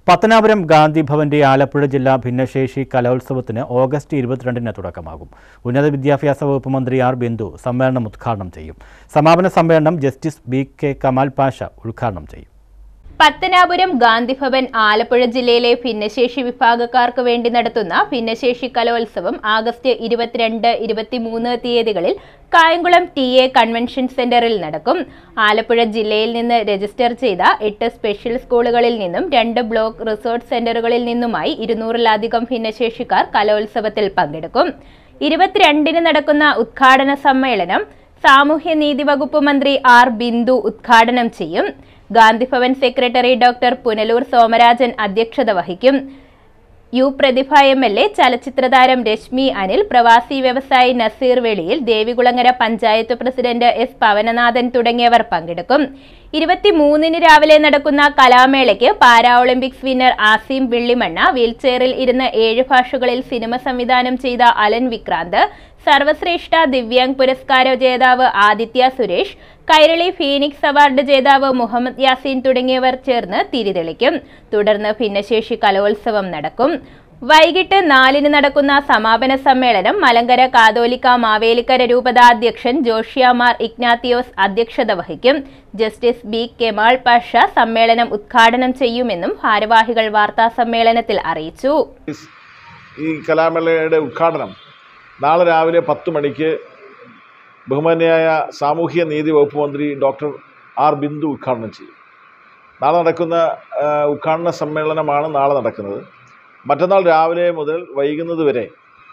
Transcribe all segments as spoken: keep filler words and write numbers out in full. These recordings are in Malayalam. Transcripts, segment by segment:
പത്തനാപുരം ഗാന്ധി ഭവന്റെ ആലപ്പുഴ ജില്ലാ ഭിന്നശേഷി കലോത്സവത്തിന് ഓഗസ്റ്റ് ഇരുപത്തിരണ്ടിന് തുടക്കമാകും. ഉന്നത വിദ്യാഭ്യാസ വകുപ്പ് മന്ത്രി ആർ ബിന്ദു സമ്മേളനം ഉദ്ഘാടനം ചെയ്യും. സമാപന സമ്മേളനം justice B K Kamal Pasha ഉദ്ഘാടനം ചെയ്യും. പത്തനാപുരം ഗാന്ധിഭവൻ ആലപ്പുഴ ജില്ലയിലെ ഭിന്നശേഷി വിഭാഗക്കാർക്ക് വേണ്ടി നടത്തുന്ന ഭിന്നശേഷി കലോത്സവം ആഗസ്റ്റ് ഇരുപത്തിരണ്ട് ഇരുപത്തിമൂന്ന് തീയതികളിൽ കായംകുളം ടി എ കൺവെൻഷൻ സെന്ററിൽ നടക്കും. ആലപ്പുഴ ജില്ലയിൽ നിന്ന് രജിസ്റ്റർ ചെയ്ത എട്ട് സ്പെഷ്യൽ സ്കൂളുകളിൽ നിന്നും രണ്ട് ബ്ലോക്ക് റിസോർട്ട് സെന്ററുകളിൽ നിന്നുമായി ഇരുന്നൂറിലധികം ഭിന്നശേഷിക്കാർ കലോത്സവത്തിൽ പങ്കെടുക്കും. ഇരുപത്തിരണ്ടിന് നടക്കുന്ന ഉദ്ഘാടന സമ്മേളനം സാമൂഹ്യനീതി വകുപ്പ് മന്ത്രി ആർ ബിന്ദു ഉദ്ഘാടനം ചെയ്യും. ഗാന്ധിഭവൻ സെക്രട്ടറി ഡോക്ടർ പുനലൂർ സോമരാജൻ അധ്യക്ഷത വഹിക്കും. U Prathibha M L A, ചലച്ചിത്രതാരം രശ്മി അനിൽ, പ്രവാസി വ്യവസായി നസീർ വെളിയിൽ, ദേവികുളങ്ങര പഞ്ചായത്ത് പ്രസിഡന്റ് എസ് പവനനാഥൻ തുടങ്ങിയവർ പങ്കെടുക്കും. ഇരുപത്തിമൂന്നിന് രാവിലെ നടക്കുന്ന കലാമേളയ്ക്ക് para Olympics winner Asim Vellimanna, വീൽചെയറിൽ ഇരുന്ന് ഏഴ് ഭാഷകളിൽ സിനിമ സംവിധാനം ചെയ്ത അലൻ വിക്രാന്ത്, സർവശ്രേഷ്ഠ ദിവ്യാംഗ് പുരസ്കാര ജേതാവ് ആദിത്യ സുരേഷ്, കൈരളി ഫീനിക്സ് അവാർഡ് ജേതാവ് മുഹമ്മദ് യാസീൻ തുടങ്ങിയവർ ചേർന്ന് തിരിതെളിക്കും. തുടർന്ന് ഭിന്നശേഷി കലോത്സവം നടക്കും. വൈകിട്ട് നാലിന് നടക്കുന്ന സമാപന സമ്മേളനം മലങ്കര കാതോലിക്ക മാവേലിക്കര രൂപതാധ്യക്ഷൻ ജോഷിയാമാർ ഇഗ്നാത്തിയോസ് അധ്യക്ഷത വഹിക്കും. ജസ്റ്റിസ് ബി കെമാൽ പാഷ സമ്മേളനം ഉദ്ഘാടനം ചെയ്യുമെന്നും ഭാരവാഹികൾ വാർത്താ സമ്മേളനത്തിൽ അറിയിച്ചു. ഈ കലാമേളയുടെ ഉദ്ഘാടനം നാളെ രാവിലെ പത്ത് മണിക്ക് ബഹുമാന്യയായ സാമൂഹ്യ നീതി വകുപ്പ് മന്ത്രി ഡോക്ടർ ആർ ബിന്ദു ഉദ്ഘാടനം ചെയ്യും. നാളെ നടക്കുന്ന ഉദ്ഘാടന സമ്മേളനമാണ് നാളെ നടക്കുന്നത്. മറ്റന്നാൾ രാവിലെ മുതൽ വൈകുന്നത് വരെ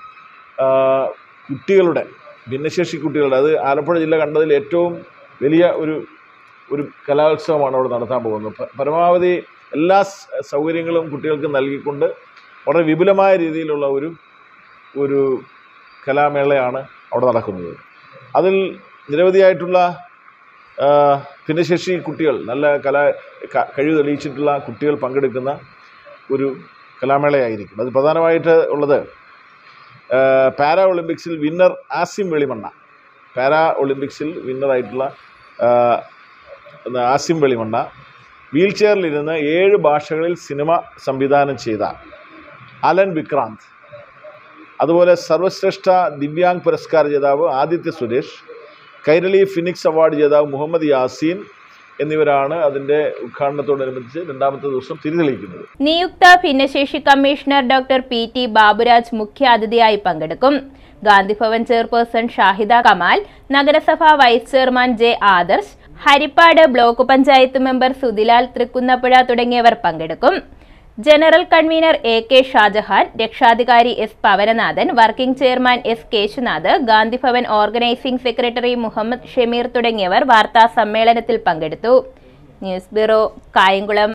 കുട്ടികളുടെ ഭിന്നശേഷി കുട്ടികളുടെ അത് ആലപ്പുഴ ജില്ല കണ്ടതിൽ ഏറ്റവും വലിയ ഒരു ഒരു കലോത്സവമാണ് അവിടെ നടത്താൻ പോകുന്നത്. പരമാവധി എല്ലാ സൗകര്യങ്ങളും കുട്ടികൾക്ക് നൽകിക്കൊണ്ട് വളരെ വിപുലമായ രീതിയിലുള്ള ഒരു ഒരു കലാമേളയാണ് അവിടെ നടക്കുന്നത്. അതിൽ നിരവധിയായിട്ടുള്ള ഭിന്നശേഷി കുട്ടികൾ, നല്ല കലാ കഴിവ് തെളിയിച്ചിട്ടുള്ള കുട്ടികൾ പങ്കെടുക്കുന്ന ഒരു കലാമേളയായിരിക്കും. അത് പ്രധാനമായിട്ട് ഉള്ളത് പാരാ ഒളിമ്പിക്സിൽ വിന്നർ ആസിം വെളിമണ്ണ, പാരാ ഒളിമ്പിക്സിൽ വിന്നറായിട്ടുള്ള ആസിം വെളിമണ്ണ, വീൽ ചെയറിലിരുന്ന് ഏഴ് ഭാഷകളിൽ സിനിമ സംവിധാനം ചെയ്ത അലൻ വിക്രാന്ത്, അതുപോലെ സർവശ്രേഷ്ഠ ദിവ്യാംഗ് പുരസ്കാര ജേതാവ് ആദിത്യ സുരേഷ്, കൈരളി ഫിനിക്സ് അവാർഡ് ജേതാവ് മുഹമ്മദ് യാസീൻ എന്നിവരാണ് അതിന്റെ ഉദ്ഘാടനത്തോടനുബന്ധിച്ച് രണ്ടാമത്തെ ദിവസം തിരിതെളിയിക്കുന്നത്. നിയുക്ത ഭിന്നശേഷി commissioner doctor P T Baburaj മുഖ്യ അതിഥിയായി പങ്കെടുക്കും. ഗാന്ധിഭവൻ ചെയർപേഴ്സൺ ഷാഹിദ കമാൽ, നഗരസഭ vice chairman J Adarsh, Harippad block panchayat member Sudhilal Thrikkunnapuzha തുടങ്ങിയവർ പങ്കെടുക്കും. General convener A K Shajahan, രക്ഷാധികാരി S Pavananathan, working chairman S Keshunath, Gandhibhavan organising secretary Muhammad Shameer തുടങ്ങിയവർ വാർത്താ സമ്മേളനത്തിൽ പങ്കെടുത്തു. News bureau, Kayamkulam.